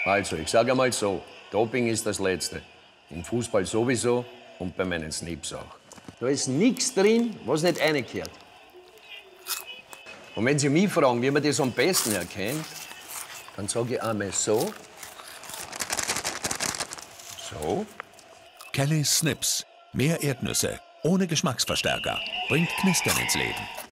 Also, ich sage einmal so, Doping ist das Letzte. Im Fußball sowieso und bei meinen Snips auch. Da ist nichts drin, was nicht reingehört. Und wenn Sie mich fragen, wie man das am besten erkennt, dann sage ich einmal so. So. Kellys Snips. Mehr Erdnüsse. Ohne Geschmacksverstärker. Bringt Knistern ins Leben.